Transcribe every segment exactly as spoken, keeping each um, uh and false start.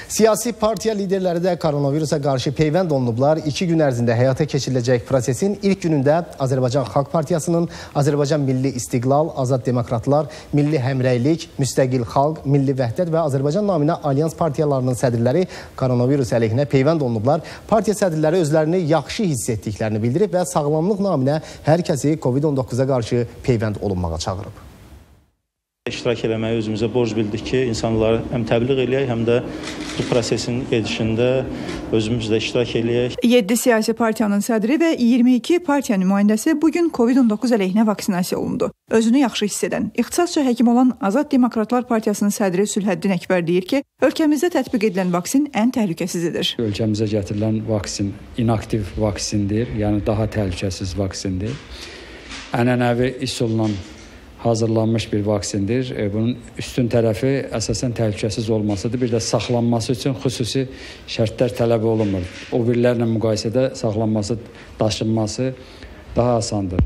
Siyasi partiya liderləri də koronavirusa qarşı peyvənd olunublar. İki gün ərzində həyata keçiriləcək prosesin ilk günündə Azərbaycan Xalq Partiyasının, Azərbaycan Milli İstiqlal, Azad Demokratlar, Milli Həmrəylik, Müstəqil Xalq, Milli Vəhdət və Azərbaycan naminə Alyans partiyalarının sədrləri koronavirus əleyhinə peyvənd olunublar. Partiya sədrləri özlərini yaxşı hiss etdiklərini bildirib və sağlamlıq naminə hər kəsi Covid on doqquza qarşı peyvənd olunmağa çağırıb. İştirak eləməyi özümüzə borc bildik ki, insanları həm təbliğ eləyək, həm də bu prosesin gedişində özümüz də iştirak eləyək. yeddi siyasi partiyanın sədri və iyirmi iki partiya nümayəndəsi bugün Covid on doqquz əleyhinə vaksinasiya olundu. Özünü yaxşı hiss edən, ixtisasca həkim olan Azad Demokratlar Partiyasının sədri Sülhəddin Əkbər deyir ki, ölkəmizdə tətbiq edilən vaksin ən təhlükəsizidir. Ölkəmizə gətirilən vaksin inaktiv vaksindir, yəni daha təhlükəsiz vaksindir. Ənənəvi üsulla hazırlanmış bir vaksindir. Bunun üstün tərəfi əsasən təhlükəsiz olmasıdır. Bir də saxlanması üçün xüsusi şərtlər tələb olunmur. O birilərlə müqayisədə saxlanması, daşınması daha asandır.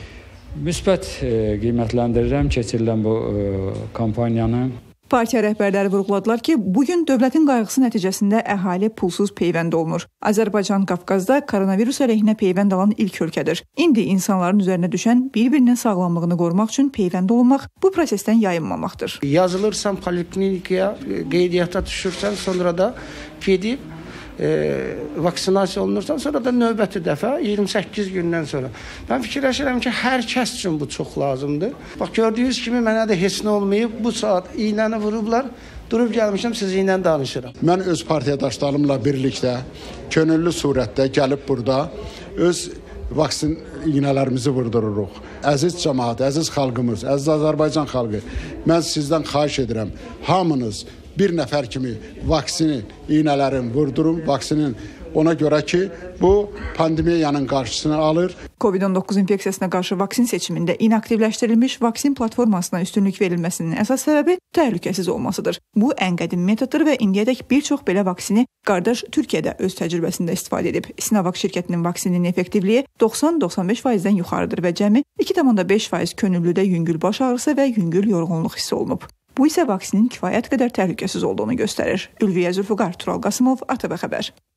Müsbət qiymətləndirirəm keçirilən bu kampaniyanı. Partiya rəhbərləri vurğuladılar ki, bugün dövlətin qayğısı nəticəsində əhali pulsuz peyvənd olunur. Azərbaycan Qafqazda koronavirus əleyhinə peyvənd alan ilk ölkədir. İndi insanların üzərinə düşən bir-birinin sağlamlığını qorumaq üçün peyvənd olunmaq bu prosesdən yayınmamaqdır. Yazılırsan poliklinikaya, qeydiyyata düşürsən, sonra da gedib E, vaksinasiya olunursan, sonra da növbəti dəfə iyirmi səkkiz gündən sonra. Mən fikirləşirəm ki, hər kəs üçün bu çox lazımdır. Bax, gördüyünüz kimi mənə də heç nə olmayıb. Bu saat iynəni vurublar, durub gəlmişəm, siz ilə danışıram. Mən öz partiyadaşlarımla birlikdə, könüllü surətdə gəlib burada öz vaksin iynələrimizi vurdururuq. Əziz cəmaət, əziz xalqımız, əziz Azərbaycan xalqı, mən sizdən xahiş edirəm, hamınız bir nəfər kimi vaksini, iynələrin vurdurun, vaksinin ona görə ki, bu pandemiyanın qarşısını alır. Covid on doqquz infeksiyasına qarşı vaksin seçimində inaktivləşdirilmiş vaksin platformasına üstünlük verilməsinin əsas səbəbi təhlükəsiz olmasıdır. Bu ən qədim metoddur və indiyədək bir çox belə vaksini qardaş Türkiyədə öz təcrübəsində istifadə edib. Sinovac şirkətinin vaksininin effektivliyi doxsan doxsan beş faizdən yuxarıdır və cəmi iki tam beş faiz könüllüdə yüngül baş ağrısı və yüngül yorğunluq hissi olunub. Bu isə vaksinin kifayət qədər təhlükəsiz olduğunu göstərir. Ülviyə Zülfüqar, Tural Qasımov, A T V Xəbər.